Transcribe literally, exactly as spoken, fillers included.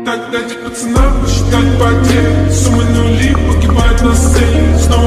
Так дайте пацанам посчитать потери. Суммы нули погибают на сцене. Снова